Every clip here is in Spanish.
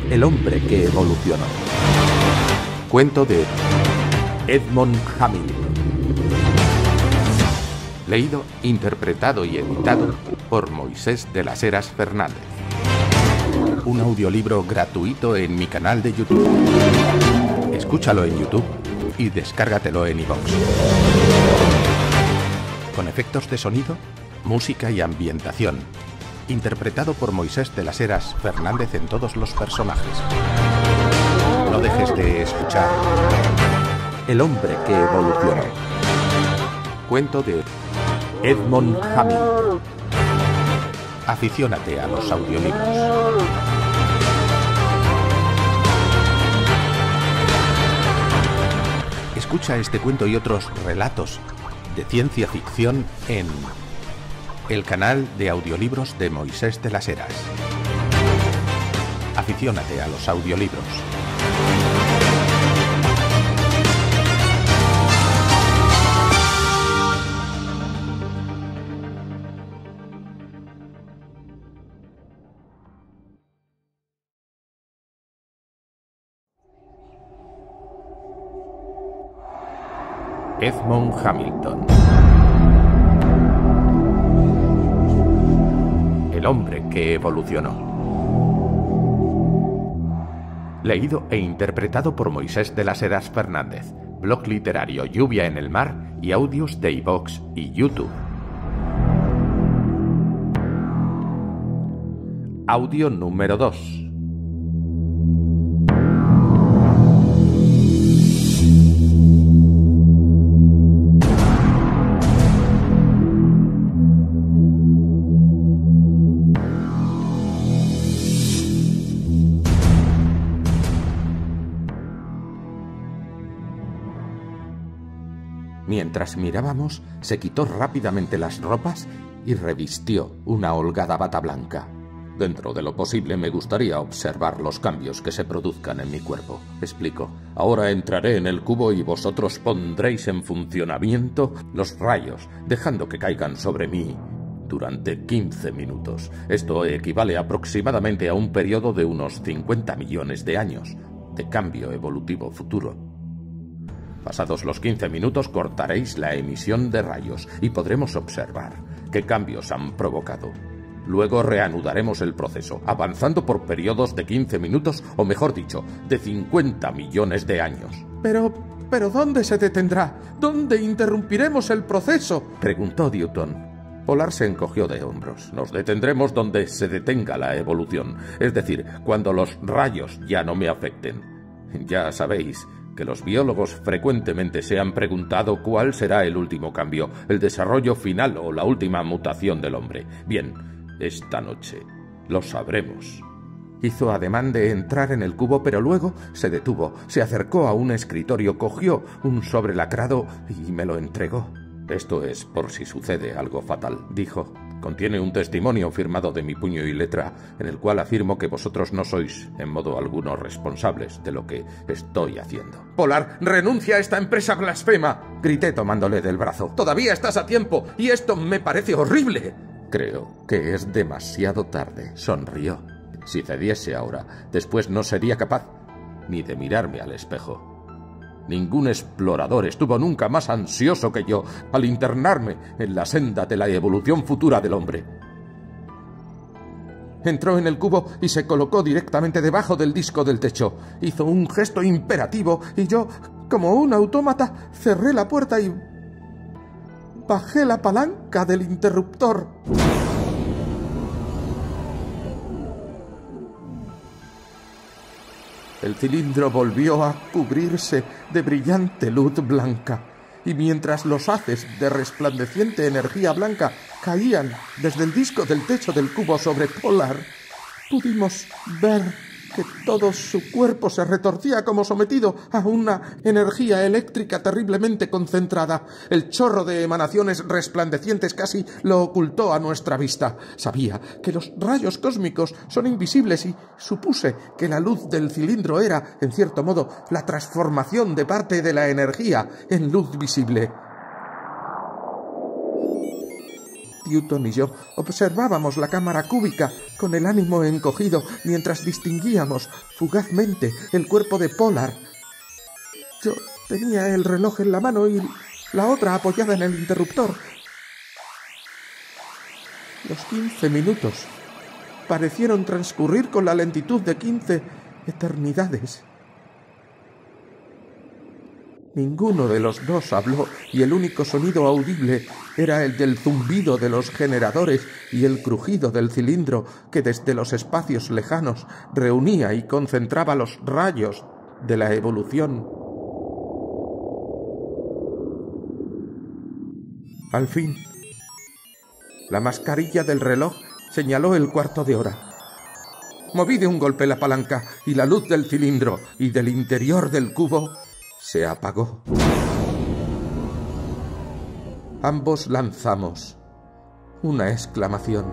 El hombre que evolucionó. Cuento de Edmond Hamilton. Leído, interpretado y editado por Moisés de las Heras Fernández. Un audiolibro gratuito en mi canal de YouTube. Escúchalo en YouTube y descárgatelo en iVoox. Con efectos de sonido, música y ambientación. Interpretado por Moisés de las Heras Fernández en todos los personajes. No dejes de escuchar El hombre que evolucionó. Cuento de Edmond Hamilton. Aficiónate a los audiolibros. Escucha este cuento y otros relatos de ciencia ficción en el canal de audiolibros de Moisés de las Heras. Aficiónate a los audiolibros. Edmond Hamilton. El hombre que evolucionó. Leído e interpretado por Moisés de las Heras Fernández. Blog literario Lluvia en el Mar y audios de iVoox y YouTube. Audio número 2. Mientras mirábamos, se quitó rápidamente las ropas y revistió una holgada bata blanca. Dentro de lo posible me gustaría observar los cambios que se produzcan en mi cuerpo, explicó. Ahora entraré en el cubo y vosotros pondréis en funcionamiento los rayos, dejando que caigan sobre mí durante 15 minutos. Esto equivale aproximadamente a un periodo de unos 50 millones de años de cambio evolutivo futuro. Pasados los 15 minutos cortaréis la emisión de rayos y podremos observar qué cambios han provocado. Luego reanudaremos el proceso, avanzando por periodos de 15 minutos, o mejor dicho, de 50 millones de años. Pero ¿dónde se detendrá? ¿Dónde interrumpiremos el proceso?, preguntó Newton. Polar se encogió de hombros. Nos detendremos donde se detenga la evolución, es decir, cuando los rayos ya no me afecten. Ya sabéis que los biólogos frecuentemente se han preguntado cuál será el último cambio, el desarrollo final o la última mutación del hombre. Bien, esta noche lo sabremos. Hizo ademán de entrar en el cubo, pero luego se detuvo, se acercó a un escritorio, cogió un sobre lacrado y me lo entregó. Esto es por si sucede algo fatal, dijo. Contiene un testimonio firmado de mi puño y letra, en el cual afirmo que vosotros no sois en modo alguno responsables de lo que estoy haciendo. Polar, renuncia a esta empresa blasfema, grité tomándole del brazo. Todavía estás a tiempo y esto me parece horrible. Creo que es demasiado tarde, sonrió. Si cediese ahora, después no sería capaz ni de mirarme al espejo. Ningún explorador estuvo nunca más ansioso que yo al internarme en la senda de la evolución futura del hombre. Entró en el cubo y se colocó directamente debajo del disco del techo. Hizo un gesto imperativo y yo, como un autómata, cerré la puerta y bajé la palanca del interruptor. El cilindro volvió a cubrirse de brillante luz blanca, y mientras los haces de resplandeciente energía blanca caían desde el disco del techo del cubo sobre Polar, pudimos ver que todo su cuerpo se retorcía como sometido a una energía eléctrica terriblemente concentrada. El chorro de emanaciones resplandecientes casi lo ocultó a nuestra vista. Sabía que los rayos cósmicos son invisibles y supuse que la luz del cilindro era, en cierto modo, la transformación de parte de la energía en luz visible. Newton y yo observábamos la cámara cúbica con el ánimo encogido mientras distinguíamos fugazmente el cuerpo de Pollard. Yo tenía el reloj en la mano y la otra apoyada en el interruptor. Los 15 minutos parecieron transcurrir con la lentitud de 15 eternidades. Ninguno de los dos habló y el único sonido audible era el del zumbido de los generadores y el crujido del cilindro que desde los espacios lejanos reunía y concentraba los rayos de la evolución. Al fin, la mascarilla del reloj señaló el cuarto de hora. Moví de un golpe la palanca y la luz del cilindro y del interior del cubo se apagó. Ambos lanzamos una exclamación.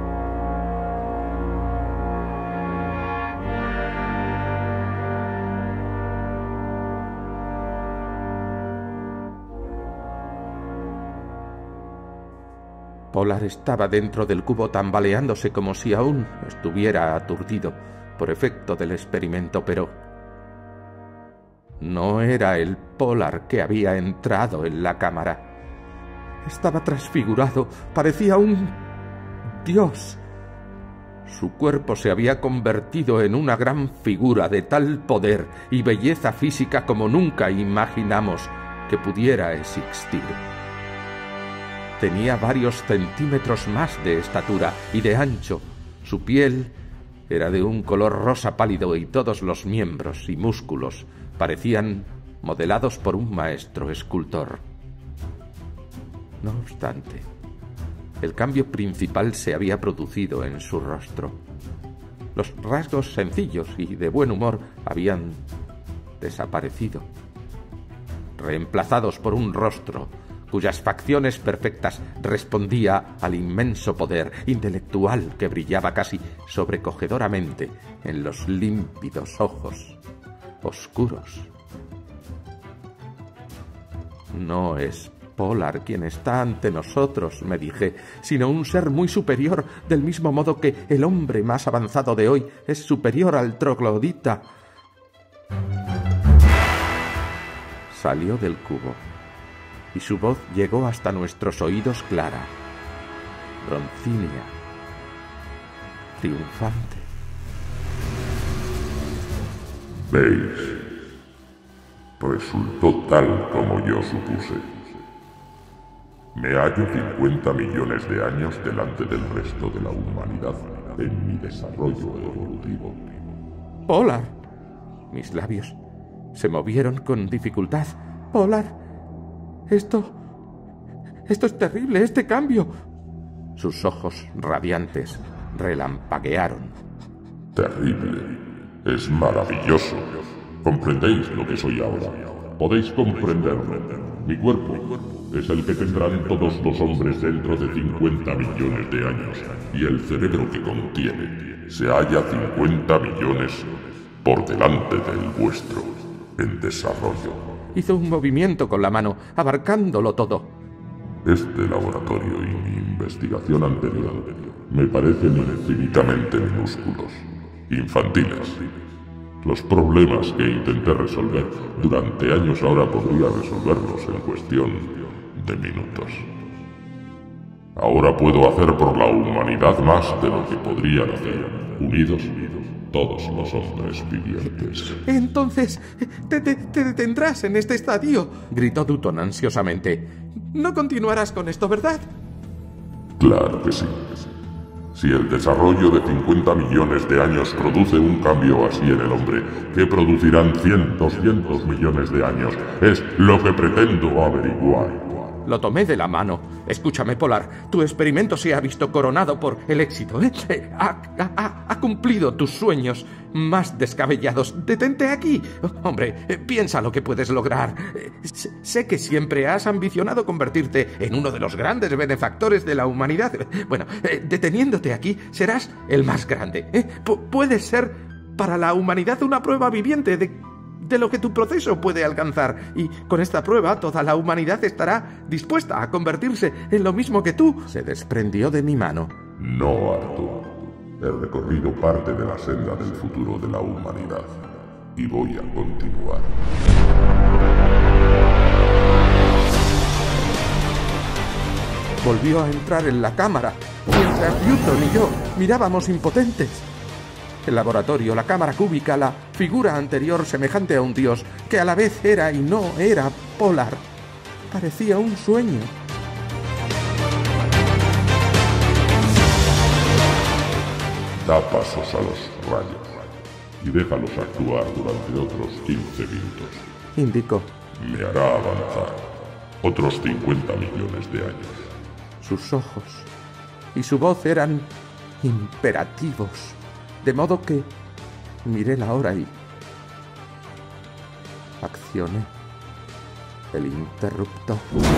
Pollard estaba dentro del cubo tambaleándose como si aún estuviera aturdido por efecto del experimento, pero no era el Pollard que había entrado en la cámara. Estaba transfigurado, parecía un dios. Su cuerpo se había convertido en una gran figura de tal poder y belleza física como nunca imaginamos que pudiera existir. Tenía varios centímetros más de estatura y de ancho. Su piel era de un color rosa pálido y todos los miembros y músculos parecían modelados por un maestro escultor. No obstante, el cambio principal se había producido en su rostro. Los rasgos sencillos y de buen humor habían desaparecido, reemplazados por un rostro cuyas facciones perfectas respondía al inmenso poder intelectual que brillaba casi sobrecogedoramente en los límpidos ojos oscuros. No es Pollard quien está ante nosotros, me dije, sino un ser muy superior, del mismo modo que el hombre más avanzado de hoy es superior al troglodita. Salió del cubo y su voz llegó hasta nuestros oídos clara, broncínea, triunfante. ¿Veis? Resultó tal como yo supuse. Me hallo 50 millones de años delante del resto de la humanidad en mi desarrollo evolutivo. Pollard. Mis labios se movieron con dificultad. Pollard. Esto es terrible, este cambio. Sus ojos radiantes relampaguearon. Terrible. Es maravilloso. ¿Comprendéis lo que soy ahora? Podéis comprenderlo. Mi cuerpo es el que tendrán todos los hombres dentro de 50 millones de años. Y el cerebro que contiene se halla 50 millones por delante del vuestro, en desarrollo. Hizo un movimiento con la mano, abarcándolo todo. Este laboratorio y mi investigación anterior me parecen infinitamente minúsculos, infantiles. Los problemas que intenté resolver durante años ahora podría resolverlos en cuestión de minutos. Ahora puedo hacer por la humanidad más de lo que podrían hacer, unidos, todos los hombres vivientes. Entonces, te detendrás en este estadio, gritó Dutton ansiosamente. No continuarás con esto, ¿verdad? Claro que sí. Si el desarrollo de 50 millones de años produce un cambio así en el hombre, ¿qué producirán cientos millones de años? Es lo que pretendo averiguar. Lo tomé de la mano. Escúchame, Pollard. Tu experimento se ha visto coronado por el éxito. Ha cumplido tus sueños más descabellados. Detente aquí. Hombre, piensa lo que puedes lograr. Sé que siempre has ambicionado convertirte en uno de los grandes benefactores de la humanidad. Bueno, deteniéndote aquí, serás el más grande. Puedes ser para la humanidad una prueba viviente de de lo que tu proceso puede alcanzar. Y con esta prueba toda la humanidad estará dispuesta a convertirse en lo mismo que tú. Se desprendió de mi mano. No, Arthur. He recorrido parte de la senda del futuro de la humanidad. Y voy a continuar. Volvió a entrar en la cámara, mientras Newton y yo mirábamos impotentes. El laboratorio, la cámara cúbica, la figura anterior semejante a un dios, que a la vez era y no era Polar. Parecía un sueño. Da pasos a los rayos y déjalos actuar durante otros 15 minutos. Indicó. Me hará avanzar otros 50 millones de años. Sus ojos y su voz eran imperativos, de modo que miré la hora y accioné el interruptor.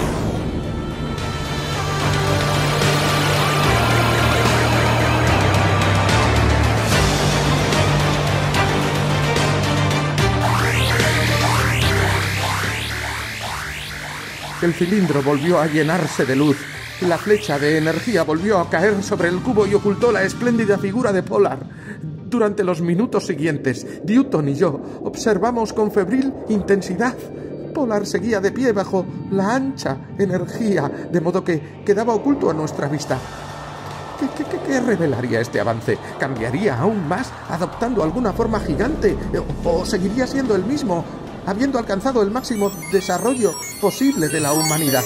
El cilindro volvió a llenarse de luz. La flecha de energía volvió a caer sobre el cubo y ocultó la espléndida figura de Polar. Durante los minutos siguientes, Newton y yo observamos con febril intensidad. Polar seguía de pie bajo la ancha energía, de modo que quedaba oculto a nuestra vista. ¿Qué revelaría este avance? ¿Cambiaría aún más, adoptando alguna forma gigante? ¿O seguiría siendo el mismo, habiendo alcanzado el máximo desarrollo posible de la humanidad?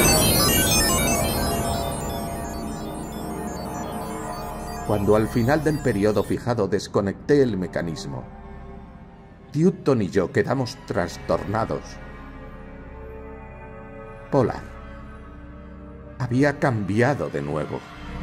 Cuando al final del periodo fijado desconecté el mecanismo, Newton y yo quedamos trastornados. Polar había cambiado de nuevo.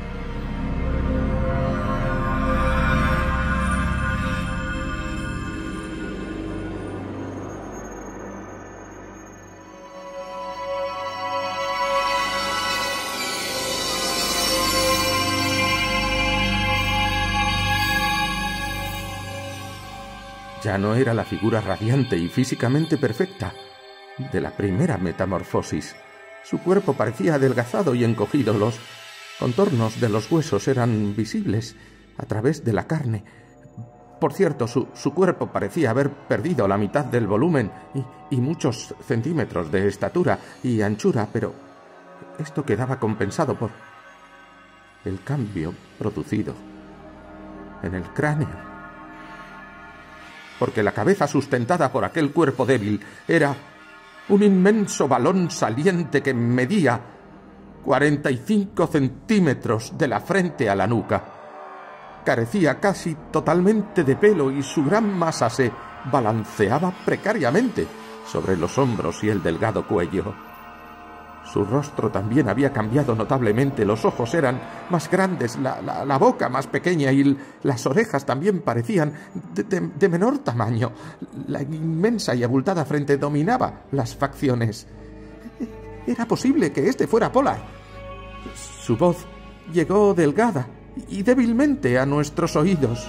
Ya no era la figura radiante y físicamente perfecta de la primera metamorfosis. Su cuerpo parecía adelgazado y encogido. Los contornos de los huesos eran visibles a través de la carne. Por cierto, su cuerpo parecía haber perdido la mitad del volumen y muchos centímetros de estatura y anchura, pero esto quedaba compensado por el cambio producido en el cráneo. Porque la cabeza sustentada por aquel cuerpo débil era un inmenso balón saliente que medía 45 centímetros de la frente a la nuca. Carecía casi totalmente de pelo y su gran masa se balanceaba precariamente sobre los hombros y el delgado cuello. Su rostro también había cambiado notablemente. Los ojos eran más grandes, la boca más pequeña y las orejas también parecían de menor tamaño. La inmensa y abultada frente dominaba las facciones. Era posible que este fuera Polar. Su voz llegó delgada y débilmente a nuestros oídos.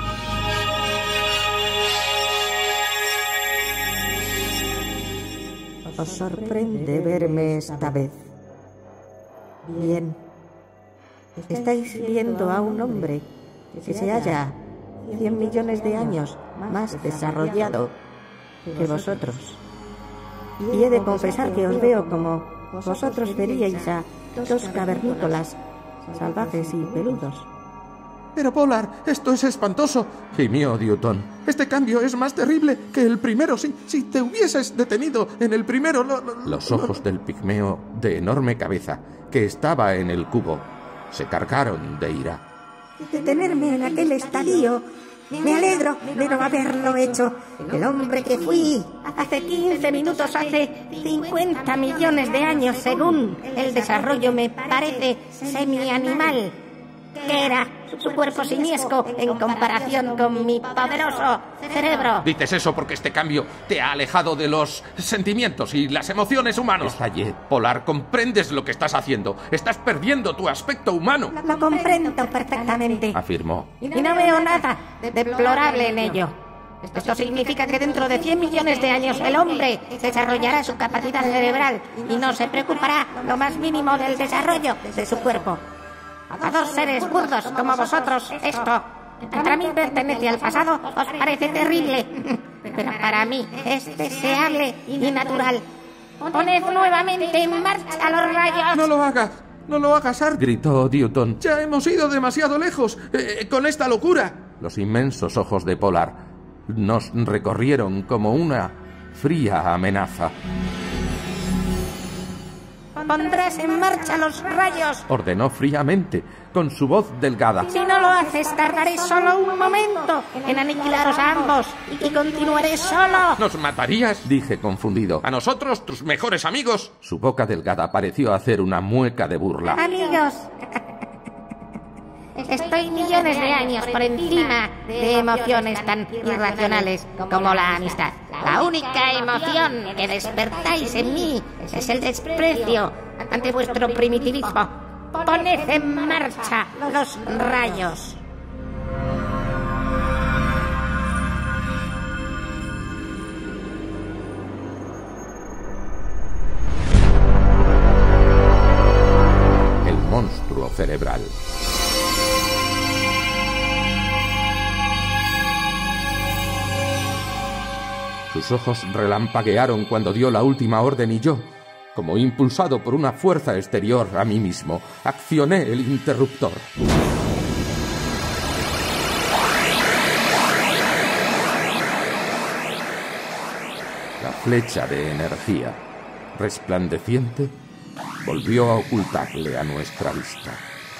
Os sorprende verme esta vez. Bien. Estáis viendo a un hombre que se halla 100 millones de años más desarrollado que vosotros. Y he de confesar que os veo como vosotros veríais a dos cavernícolas salvajes y peludos. Pero Polar, esto es espantoso, gimió Newton. Este cambio es más terrible que el primero. Si te hubieses detenido en el primero... Los ojos del pigmeo de enorme cabeza, que estaba en el cubo, se cargaron de ira. Detenerme en aquel estadio. Me alegro de no haberlo hecho. El hombre que fui hace 15 minutos, hace 50 millones de años, según el desarrollo me parece semi-animal. ¿Qué era? Su cuerpo simiesco en comparación con mi poderoso cerebro. Dices eso porque este cambio te ha alejado de los sentimientos y las emociones humanos. Estallé. Polar, ¿comprendes lo que estás haciendo? Estás perdiendo tu aspecto humano. Lo comprendo perfectamente, Afirmó. y no veo nada deplorable en ello. Esto significa que dentro de 100 millones de años el hombre desarrollará su capacidad cerebral y no se preocupará lo más mínimo del desarrollo de su cuerpo. A dos seres burdos como vosotros, esto, para mí pertenece al pasado, os parece terrible, pero para mí es deseable y natural. Poned nuevamente en marcha los rayos. ¡No lo hagas! ¡No lo hagas, Art! Gritó Newton. ¡Ya hemos ido demasiado lejos con esta locura! Los inmensos ojos de Polar nos recorrieron como una fría amenaza. Pondrás en marcha los rayos. Ordenó fríamente, con su voz delgada. Si no lo haces, tardaré solo un momento en aniquilaros a ambos y continuaré solo. ¿Nos matarías? Dije confundido. ¿A nosotros, tus mejores amigos? Su boca delgada pareció hacer una mueca de burla. Amigos, estoy millones de años por encima de emociones tan irracionales como la amistad. La única emoción que despertáis en mí es el desprecio ante vuestro primitivismo. Poned en marcha los rayos. El monstruo cerebral. Sus ojos relampaguearon cuando dio la última orden y yo, como impulsado por una fuerza exterior a mí mismo, accioné el interruptor. La flecha de energía, resplandeciente, volvió a ocultarle a nuestra vista.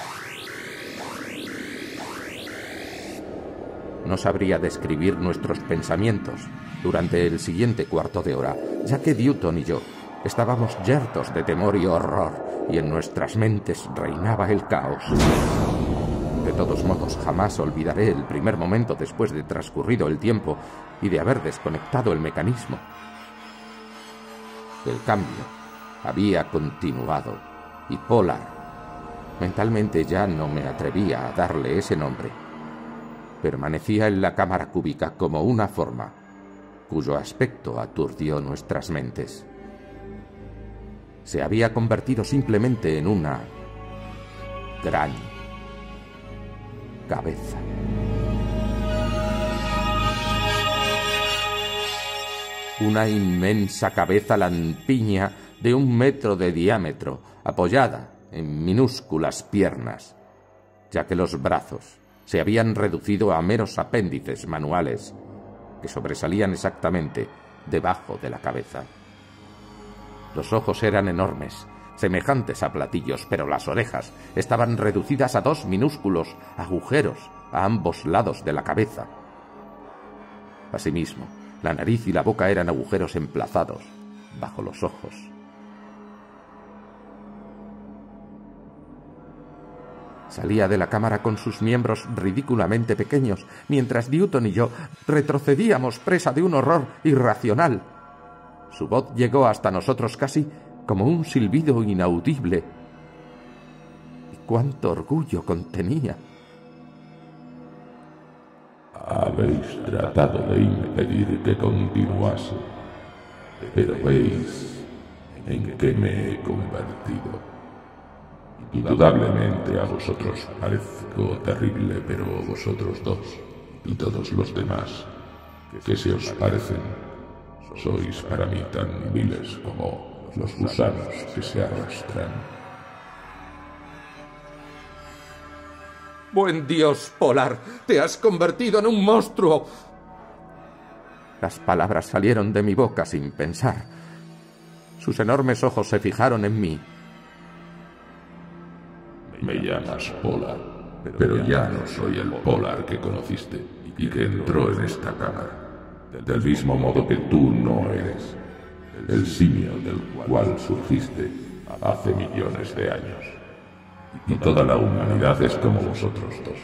No sabría describir nuestros pensamientos durante el siguiente cuarto de hora, ya que Newton y yo estábamos yertos de temor y horror, y en nuestras mentes reinaba el caos. De todos modos, jamás olvidaré el primer momento después de transcurrido el tiempo y de haber desconectado el mecanismo. El cambio había continuado, y Polar, mentalmente ya no me atrevía a darle ese nombre, permanecía en la cámara cúbica como una forma cuyo aspecto aturdió nuestras mentes. Se había convertido simplemente en una gran cabeza. Una inmensa cabeza lampiña de 1 metro de diámetro, apoyada en minúsculas piernas, ya que los brazos se habían reducido a meros apéndices manuales que sobresalían exactamente debajo de la cabeza. Los ojos eran enormes, semejantes a platillos, pero las orejas estaban reducidas a 2 minúsculos agujeros a ambos lados de la cabeza. Asimismo, la nariz y la boca eran agujeros emplazados bajo los ojos. Salía de la cámara con sus miembros ridículamente pequeños, mientras Newton y yo retrocedíamos presa de un horror irracional. Su voz llegó hasta nosotros casi como un silbido inaudible. Y cuánto orgullo contenía. Habéis tratado de impedir que continuase, pero veis en qué me he convertido. Indudablemente a vosotros parezco terrible, pero vosotros dos y todos los demás que se os parecen sois para mí tan viles como los gusanos que se arrastran. ¡Buen Dios, Polar! ¡Te has convertido en un monstruo! Las palabras salieron de mi boca sin pensar. Sus enormes ojos se fijaron en mí. Me llamas Polar, pero ya no soy el Polar que conociste y que entró en esta cámara. Del mismo modo que tú no eres el simio del cual surgiste hace millones de años. Y toda la humanidad es como vosotros dos.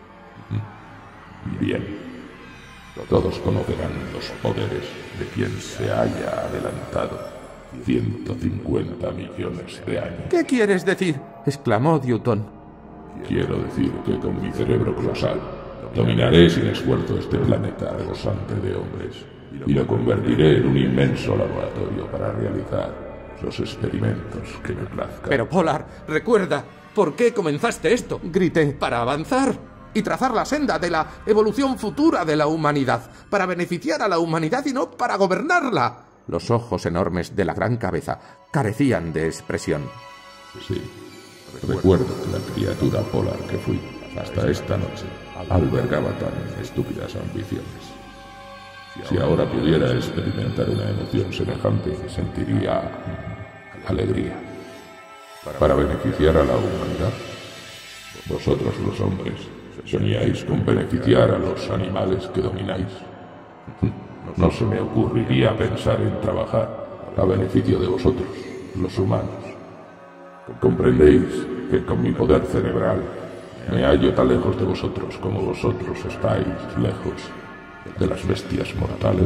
Bien, todos conocerán los poderes de quien se haya adelantado 150 millones de años. ¿Qué quieres decir?, exclamó Newton. Quiero decir que con mi cerebro colosal Dominaré sin esfuerzo este planeta rebosante de hombres y lo convertiré en un inmenso laboratorio para realizar los experimentos que me plazcan. Pero Polar, recuerda, ¿por qué comenzaste esto? Grité. Para avanzar. Y trazar la senda de la evolución futura de la humanidad, para beneficiar a la humanidad y no para gobernarla. Los ojos enormes de la gran cabeza carecían de expresión. Sí, recuerdo que la criatura polar que fui hasta esta noche albergaba tan estúpidas ambiciones. Si ahora pudiera experimentar una emoción semejante, sentiría alegría. Para beneficiar a la humanidad, vosotros los hombres soñáis con beneficiar a los animales que domináis. No se me ocurriría pensar en trabajar a beneficio de vosotros, los humanos. Comprendéis que con mi poder cerebral me hallo tan lejos de vosotros como vosotros estáis lejos de las bestias mortales.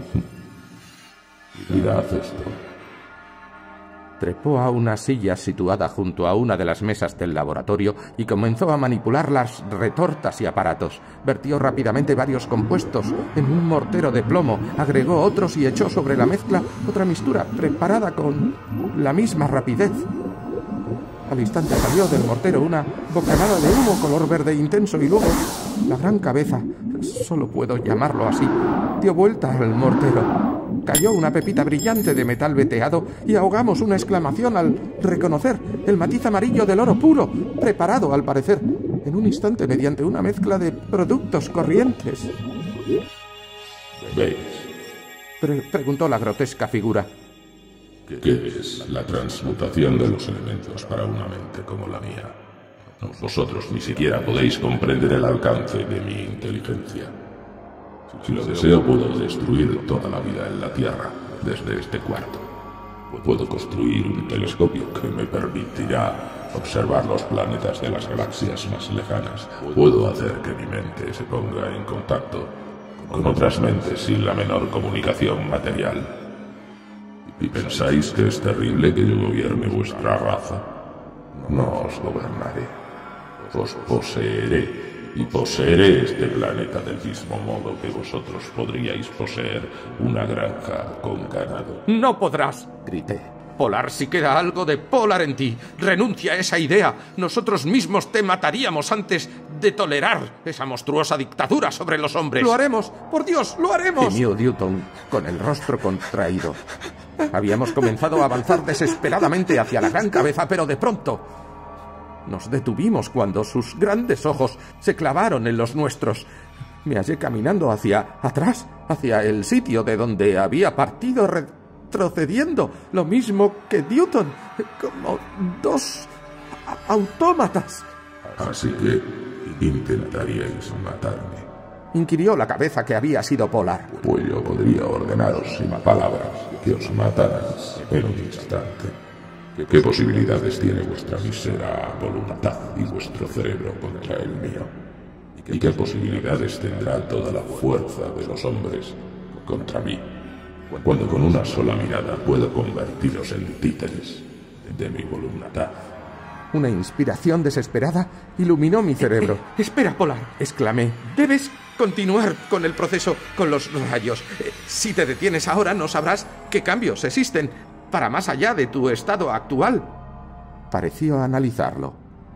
Mirad esto. Trepó a una silla situada junto a una de las mesas del laboratorio y comenzó a manipular las retortas y aparatos. Vertió rápidamente varios compuestos en un mortero de plomo, agregó otros y echó sobre la mezcla otra mixtura preparada con la misma rapidez. Al instante salió del mortero una bocanada de humo color verde intenso y luego la gran cabeza, solo puedo llamarlo así, dio vuelta al mortero. Cayó una pepita brillante de metal veteado y ahogamos una exclamación al reconocer el matiz amarillo del oro puro, preparado al parecer en un instante mediante una mezcla de productos corrientes. ¿Veis? Preguntó la grotesca figura. ¿Qué es la transmutación de los elementos para una mente como la mía? Vosotros ni siquiera podéis comprender el alcance de mi inteligencia. Si lo deseo, puedo destruir toda la vida en la Tierra desde este cuarto. Puedo construir un telescopio que me permitirá observar los planetas de las galaxias más lejanas. Puedo hacer que mi mente se ponga en contacto con otras mentes sin la menor comunicación material. ¿Y pensáis que es terrible que yo gobierne vuestra raza? No os gobernaré. Os poseeré. Y poseeré este planeta del mismo modo que vosotros podríais poseer una granja con ganado. ¡No podrás!, grité. Polar, si queda algo de Polar en ti, renuncia a esa idea. Nosotros mismos te mataríamos antes de tolerar esa monstruosa dictadura sobre los hombres. ¡Lo haremos! ¡Por Dios, lo haremos!, gimió Newton con el rostro contraído. Habíamos comenzado a avanzar desesperadamente hacia la gran cabeza, pero de pronto nos detuvimos cuando sus grandes ojos se clavaron en los nuestros. Me hallé caminando hacia atrás, hacia el sitio de donde había partido, retrocediendo, lo mismo que Newton, como dos autómatas. Así que intentaríais matarme, inquirió la cabeza que había sido Polar. pues yo podría ordenaros sin palabras que os mataran en un instante. ¿Qué posibilidades tiene vuestra mísera voluntad y vuestro cerebro contra el mío? ¿Y qué posibilidades tendrá toda la fuerza de los hombres contra mí, cuando con una sola mirada puedo convertiros en títeres de mi voluntad? Una inspiración desesperada iluminó mi cerebro. «Espera, Polar», exclamé. «Debes continuar con el proceso con los rayos. Si te detienes ahora, no sabrás qué cambios existen para más allá de tu estado actual». Pareció analizarlo.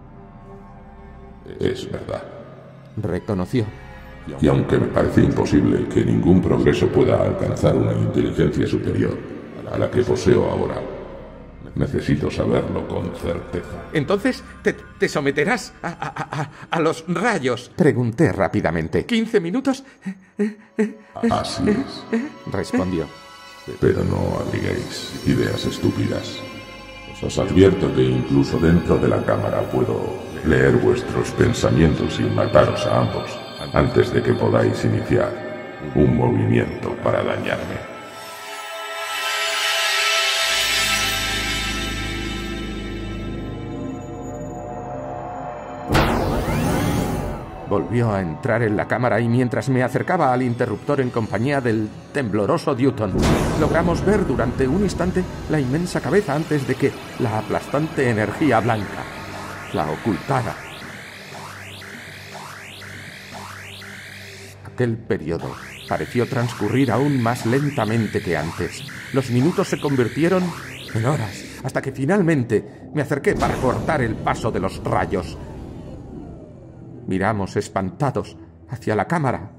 Es verdad. Reconoció. Y aunque me parece imposible que ningún progreso pueda alcanzar una inteligencia superior a la que poseo ahora, necesito saberlo con certeza. «Entonces te someterás a los rayos», pregunté rápidamente. «¿15 minutos?» Así es, respondió. pero no abriguéis ideas estúpidas. Os advierto que incluso dentro de la cámara puedo leer vuestros pensamientos y mataros a ambos antes de que podáis iniciar un movimiento para dañarme. Volvió a entrar en la cámara y mientras me acercaba al interruptor en compañía del tembloroso Newton, logramos ver durante un instante la inmensa cabeza antes de que la aplastante energía blanca la ocultara. aquel periodo pareció transcurrir aún más lentamente que antes. Los minutos se convirtieron en horas, hasta que finalmente me acerqué para cortar el paso de los rayos. Miramos espantados hacia la cámara.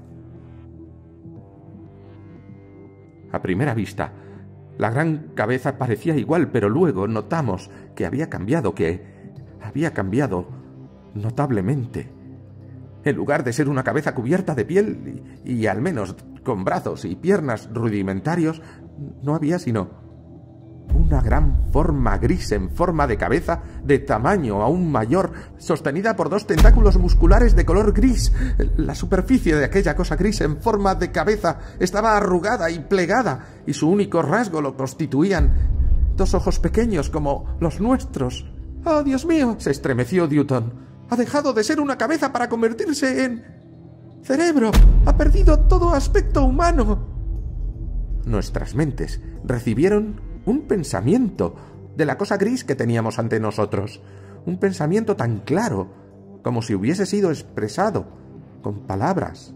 A primera vista, la gran cabeza parecía igual, pero luego notamos que había cambiado notablemente. En lugar de ser una cabeza cubierta de piel y al menos con brazos y piernas rudimentarios, no había sino una gran forma gris en forma de cabeza de tamaño aún mayor, sostenida por dos tentáculos musculares de color gris. La superficie de aquella cosa gris en forma de cabeza estaba arrugada y plegada, y su único rasgo lo constituían dos ojos pequeños como los nuestros. ¡Oh, Dios mío!, se estremeció Newton. Ha dejado de ser una cabeza para convertirse en cerebro. Ha perdido todo aspecto humano. Nuestras mentes recibieron un pensamiento de la cosa gris que teníamos ante nosotros. Un pensamiento tan claro como si hubiese sido expresado con palabras.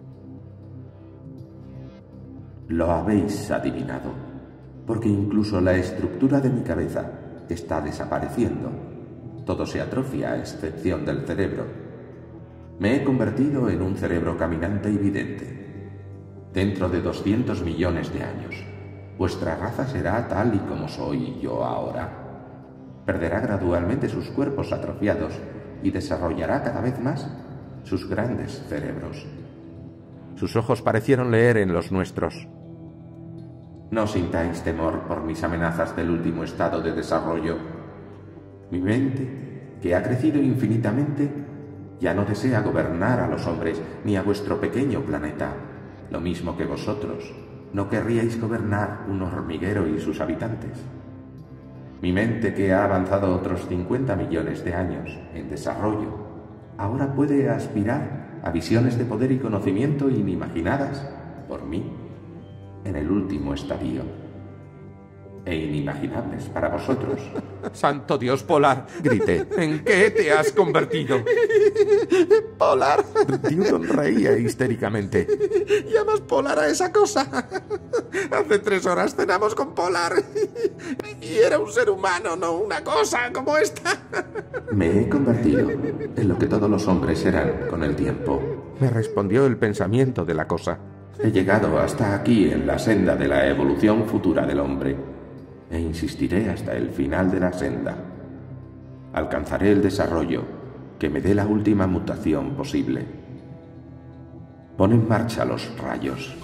Lo habéis adivinado, porque incluso la estructura de mi cabeza está desapareciendo. Todo se atrofia a excepción del cerebro. Me he convertido en un cerebro caminante y vidente. Dentro de 200 millones de años, vuestra raza será tal y como soy yo ahora. Perderá gradualmente sus cuerpos atrofiados y desarrollará cada vez más sus grandes cerebros. Sus ojos parecieron leer en los nuestros. No sintáis temor por mis amenazas del último estado de desarrollo. Mi mente, que ha crecido infinitamente, ya no desea gobernar a los hombres ni a vuestro pequeño planeta, lo mismo que vosotros no querríais gobernar un hormiguero y sus habitantes. Mi mente, que ha avanzado otros 50 millones de años en desarrollo, ahora puede aspirar a visiones de poder y conocimiento inimaginadas por mí en el último estadio, e inimaginables para vosotros. ¡Santo Dios, Polar!, grité. ¿En qué te has convertido? ¡Polar! Newton reía histéricamente. ¿Llamas Polar a esa cosa? Hace 3 horas cenamos con Polar y era un ser humano, no una cosa como esta. Me he convertido en lo que todos los hombres serán con el tiempo, me respondió el pensamiento de la cosa. He llegado hasta aquí en la senda de la evolución futura del hombre, e insistiré hasta el final de la senda. Alcanzaré el desarrollo que me dé la última mutación posible. Pon en marcha los rayos.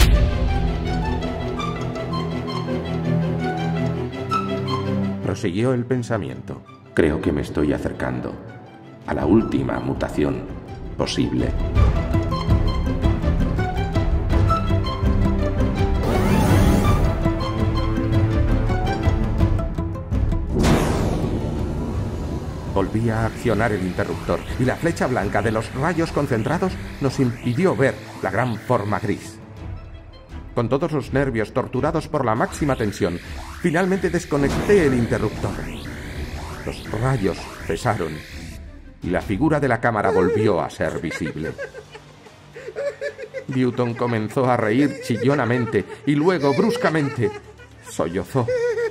Prosiguió el pensamiento. Creo que me estoy acercando a la última mutación posible. Volví a accionar el interruptor y la flecha blanca de los rayos concentrados nos impidió ver la gran forma gris. Con todos los nervios torturados por la máxima tensión, finalmente desconecté el interruptor. Los rayos cesaron y la figura de la cámara volvió a ser visible. Newton comenzó a reír chillonamente y luego, bruscamente, sollozó.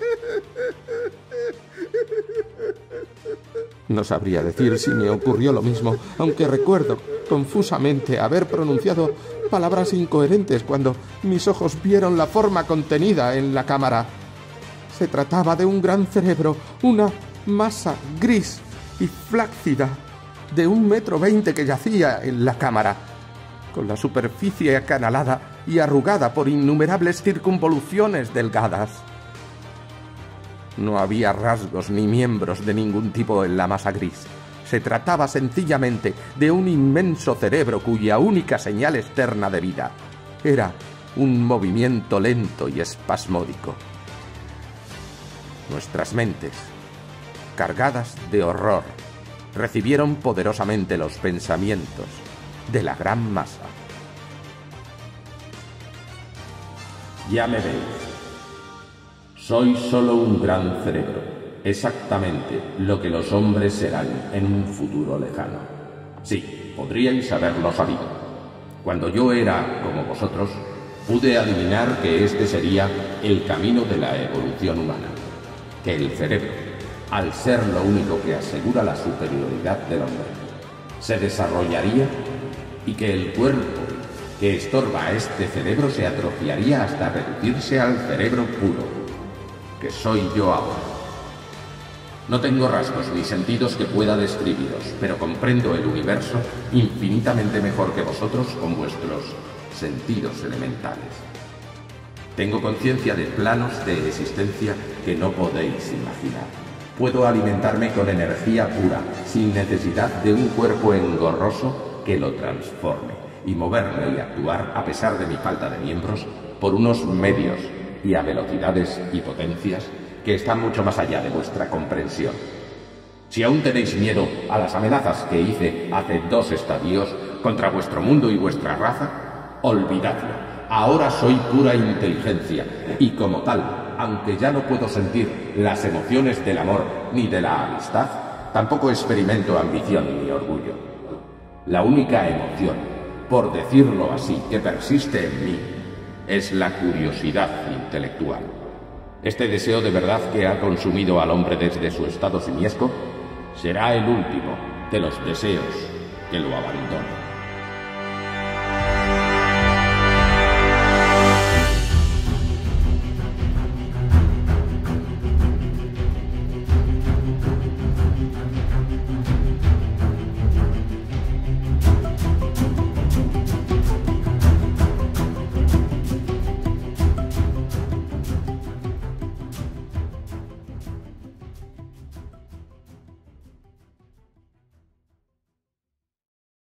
No sabría decir si me ocurrió lo mismo, aunque recuerdo confusamente haber pronunciado palabras incoherentes cuando mis ojos vieron la forma contenida en la cámara. Se trataba de un gran cerebro, una masa gris y flácida de 1,20 m que yacía en la cámara, con la superficie acanalada y arrugada por innumerables circunvoluciones delgadas. No había rasgos ni miembros de ningún tipo en la masa gris. Se trataba sencillamente de un inmenso cerebro cuya única señal externa de vida era un movimiento lento y espasmódico. Nuestras mentes, cargadas de horror, recibieron poderosamente los pensamientos de la gran masa. Ya me veis. Soy solo un gran cerebro, exactamente lo que los hombres serán en un futuro lejano. Sí, podríais haberlo sabido. Cuando yo era como vosotros, pude adivinar que este sería el camino de la evolución humana. Que el cerebro, al ser lo único que asegura la superioridad del hombre, se desarrollaría y que el cuerpo que estorba a este cerebro se atrofiaría hasta reducirse al cerebro puro, que soy yo ahora. No tengo rasgos ni sentidos que pueda describiros, pero comprendo el universo infinitamente mejor que vosotros con vuestros sentidos elementales. Tengo conciencia de planos de existencia que no podéis imaginar. Puedo alimentarme con energía pura, sin necesidad de un cuerpo engorroso que lo transforme, y moverme y actuar, a pesar de mi falta de miembros, por unos medios y a velocidades y potencias que están mucho más allá de vuestra comprensión. Si aún tenéis miedo a las amenazas que hice hace 2 estadios contra vuestro mundo y vuestra raza, olvidadlo. Ahora soy pura inteligencia y como tal, aunque ya no puedo sentir las emociones del amor ni de la amistad, tampoco experimento ambición ni orgullo. La única emoción, por decirlo así, que persiste en mí es la curiosidad intelectual. Este deseo de verdad que ha consumido al hombre desde su estado simiesco será el último de los deseos que lo abandonen.